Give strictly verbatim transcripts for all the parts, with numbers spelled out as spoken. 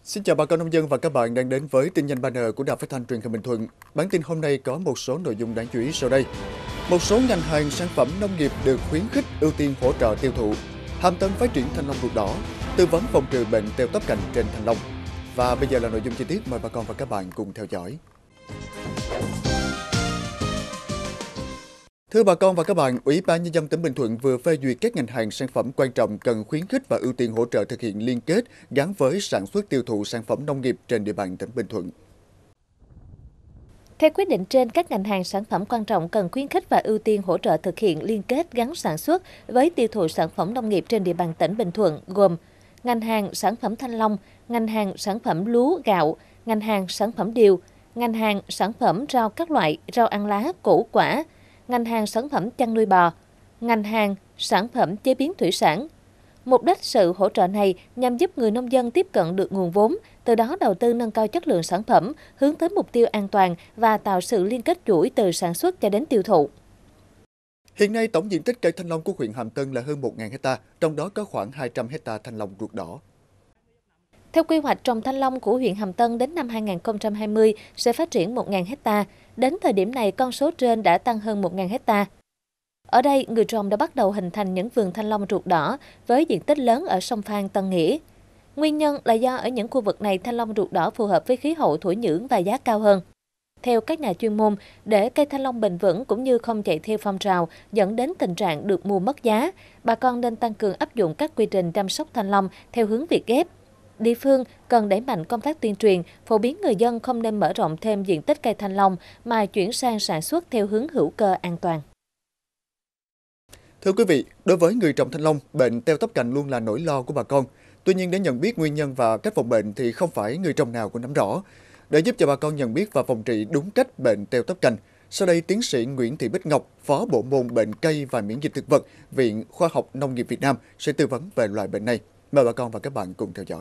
Xin chào bà con nông dân và các bạn đang đến với tin nhanh banner của Đài Phát thanh Truyền hình Bình Thuận. Bản tin hôm nay có một số nội dung đáng chú ý sau đây. Một số ngành hàng sản phẩm nông nghiệp được khuyến khích ưu tiên hỗ trợ tiêu thụ. Hàm Tân phát triển thanh long ruột đỏ, tư vấn phòng trừ bệnh teo tóp cành trên thanh long. Và bây giờ là nội dung chi tiết, mời bà con và các bạn cùng theo dõi. Thưa bà con và các bạn, Ủy ban Nhân dân tỉnh Bình Thuận vừa phê duyệt các ngành hàng sản phẩm quan trọng cần khuyến khích và ưu tiên hỗ trợ thực hiện liên kết gắn với sản xuất tiêu thụ sản phẩm nông nghiệp trên địa bàn tỉnh Bình Thuận. Theo quyết định trên, các ngành hàng sản phẩm quan trọng cần khuyến khích và ưu tiên hỗ trợ thực hiện liên kết gắn sản xuất với tiêu thụ sản phẩm nông nghiệp trên địa bàn tỉnh Bình Thuận gồm ngành hàng sản phẩm thanh long, ngành hàng sản phẩm lúa gạo, ngành hàng sản phẩm điều, ngành hàng sản phẩm rau các loại, rau ăn lá, củ quả, ngành hàng sản phẩm chăn nuôi bò, ngành hàng sản phẩm chế biến thủy sản. Mục đích sự hỗ trợ này nhằm giúp người nông dân tiếp cận được nguồn vốn, từ đó đầu tư nâng cao chất lượng sản phẩm, hướng tới mục tiêu an toàn và tạo sự liên kết chuỗi từ sản xuất cho đến tiêu thụ. Hiện nay, tổng diện tích cây thanh long của huyện Hàm Tân là hơn một nghìn héc ta, trong đó có khoảng hai trăm héc ta thanh long ruột đỏ. Theo quy hoạch trồng thanh long của huyện Hàm Tân đến năm hai nghìn không trăm hai mươi sẽ phát triển một nghìn héc ta. Đến thời điểm này, con số trên đã tăng hơn một nghìn héc ta. Ở đây, người trồng đã bắt đầu hình thành những vườn thanh long ruột đỏ với diện tích lớn ở sông Phan, Tân Nghĩa. Nguyên nhân là do ở những khu vực này thanh long ruột đỏ phù hợp với khí hậu thổ nhưỡng và giá cao hơn. Theo các nhà chuyên môn, để cây thanh long bền vững cũng như không chạy theo phong trào dẫn đến tình trạng được mua mất giá, bà con nên tăng cường áp dụng các quy trình chăm sóc thanh long theo hướng Việt ghép. Địa phương cần đẩy mạnh công tác tuyên truyền, phổ biến người dân không nên mở rộng thêm diện tích cây thanh long mà chuyển sang sản xuất theo hướng hữu cơ an toàn. Thưa quý vị, đối với người trồng thanh long, bệnh teo tóp cành luôn là nỗi lo của bà con. Tuy nhiên, để nhận biết nguyên nhân và cách phòng bệnh thì không phải người trồng nào cũng nắm rõ. Để giúp cho bà con nhận biết và phòng trị đúng cách bệnh teo tóp cành, sau đây tiến sĩ Nguyễn Thị Bích Ngọc, Phó Bộ môn Bệnh cây và Miễn dịch thực vật, Viện Khoa học Nông nghiệp Việt Nam sẽ tư vấn về loại bệnh này. Mời bà con và các bạn cùng theo dõi.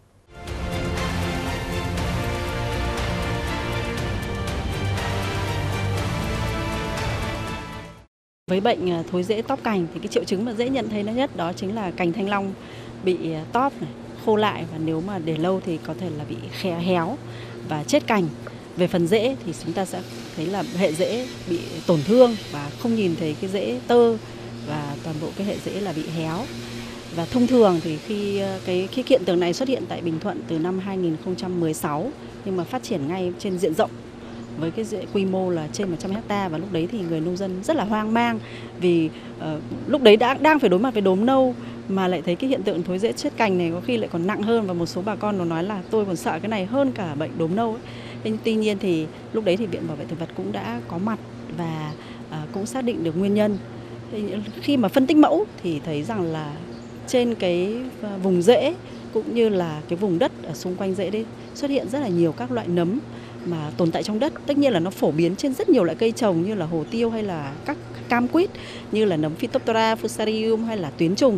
Với bệnh thối rễ tóp cành thì cái triệu chứng mà dễ nhận thấy nó nhất đó chính là cành thanh long bị tóp này, khô lại, và nếu mà để lâu thì có thể là bị khé héo và chết cành. Về phần rễ thì chúng ta sẽ thấy là hệ rễ bị tổn thương và không nhìn thấy cái rễ tơ, và toàn bộ cái hệ rễ là bị héo. Và thông thường thì khi cái khi hiện tượng này xuất hiện tại Bình Thuận từ năm hai nghìn không trăm mười sáu, nhưng mà phát triển ngay trên diện rộng với cái quy mô là trên một trăm héc ta, và lúc đấy thì người nông dân rất là hoang mang vì uh, lúc đấy đã đang phải đối mặt với đốm nâu mà lại thấy cái hiện tượng thối rễ chết cành này có khi lại còn nặng hơn, và một số bà con nó nói là tôi còn sợ cái này hơn cả bệnh đốm nâu ấy. Thế, tuy nhiên thì lúc đấy thì Viện Bảo vệ thực vật cũng đã có mặt và uh, cũng xác định được nguyên nhân. Thế, khi mà phân tích mẫu thì thấy rằng là trên cái vùng rễ cũng như là cái vùng đất ở xung quanh rễ đấy xuất hiện rất là nhiều các loại nấm mà tồn tại trong đất. Tất nhiên là nó phổ biến trên rất nhiều loại cây trồng như là hồ tiêu hay là các cam quýt, như là nấm Phytophthora fusarium hay là tuyến trùng.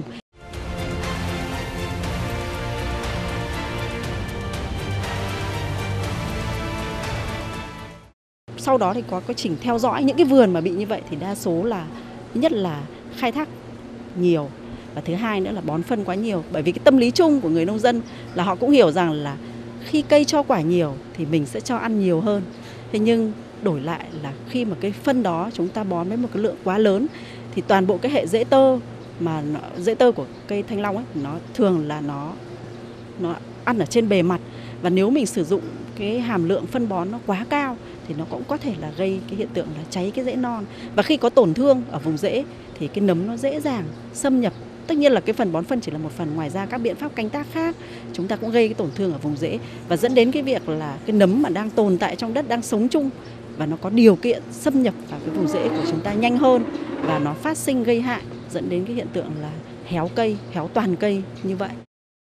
Sau đó thì có quá trình theo dõi những cái vườn mà bị như vậy thì đa số là thứ nhất là khai thác nhiều, và thứ hai nữa là bón phân quá nhiều. Bởi vì cái tâm lý chung của người nông dân là họ cũng hiểu rằng là khi cây cho quả nhiều thì mình sẽ cho ăn nhiều hơn. Thế nhưng đổi lại là khi mà cái phân đó chúng ta bón với một cái lượng quá lớn thì toàn bộ cái hệ rễ tơ mà nó, rễ tơ của cây thanh long ấy, nó thường là nó nó ăn ở trên bề mặt, và nếu mình sử dụng cái hàm lượng phân bón nó quá cao thì nó cũng có thể là gây cái hiện tượng là cháy cái rễ non. Và khi có tổn thương ở vùng rễ thì cái nấm nó dễ dàng xâm nhập. Tất nhiên là cái phần bón phân chỉ là một phần, ngoài ra các biện pháp canh tác khác chúng ta cũng gây cái tổn thương ở vùng rễ và dẫn đến cái việc là cái nấm mà đang tồn tại trong đất, đang sống chung và nó có điều kiện xâm nhập vào cái vùng rễ của chúng ta nhanh hơn, và nó phát sinh gây hại, dẫn đến cái hiện tượng là héo cây, héo toàn cây như vậy.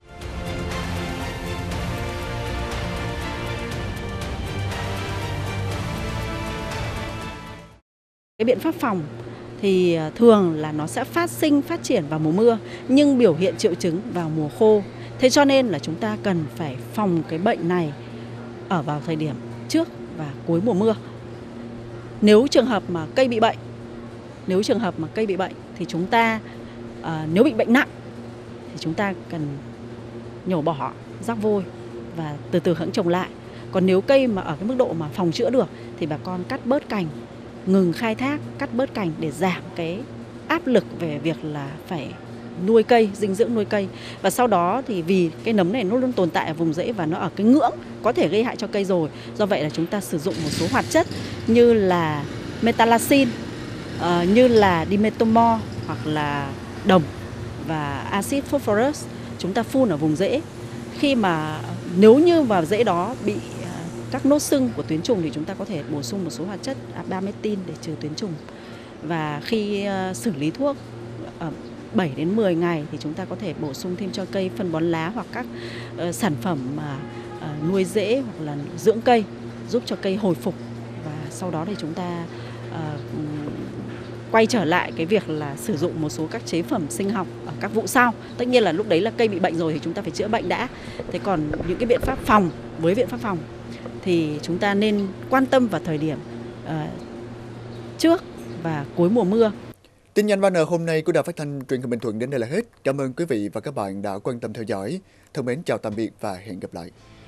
Cái biện pháp phòng thì thường là nó sẽ phát sinh, phát triển vào mùa mưa nhưng biểu hiện triệu chứng vào mùa khô. Thế cho nên là chúng ta cần phải phòng cái bệnh này ở vào thời điểm trước và cuối mùa mưa. Nếu trường hợp mà cây bị bệnh, nếu trường hợp mà cây bị bệnh thì chúng ta à, nếu bị bệnh nặng thì chúng ta cần nhổ bỏ rắc vôi và từ từ hãng trồng lại. Còn nếu cây mà ở cái mức độ mà phòng chữa được thì bà con cắt bớt cành, ngừng khai thác, cắt bớt cành để giảm cái áp lực về việc là phải nuôi cây, dinh dưỡng nuôi cây. Và sau đó thì vì cái nấm này nó luôn tồn tại ở vùng rễ và nó ở cái ngưỡng có thể gây hại cho cây rồi. Do vậy là chúng ta sử dụng một số hoạt chất như là metalaxin, uh, như là dimetomor hoặc là đồng và axit phosphorus chúng ta phun ở vùng rễ. Khi mà nếu như vào rễ đó bị các nốt sưng của tuyến trùng thì chúng ta có thể bổ sung một số hoạt chất arbametin để trừ tuyến trùng. Và khi uh, xử lý thuốc ở bảy đến mười ngày thì chúng ta có thể bổ sung thêm cho cây phân bón lá hoặc các uh, sản phẩm mà uh, nuôi rễ hoặc là dưỡng cây giúp cho cây hồi phục. Và sau đó thì chúng ta uh, quay trở lại cái việc là sử dụng một số các chế phẩm sinh học ở các vụ sau. Tất nhiên là lúc đấy là cây bị bệnh rồi thì chúng ta phải chữa bệnh đã. Thế còn những cái biện pháp phòng, với biện pháp phòng thì chúng ta nên quan tâm vào thời điểm uh, trước và cuối mùa mưa. Tin nhanh ba N hôm nay của Đài Phát thanh Truyền hình Bình Thuận đến đây là hết. Cảm ơn quý vị và các bạn đã quan tâm theo dõi. Thân mến chào tạm biệt và hẹn gặp lại.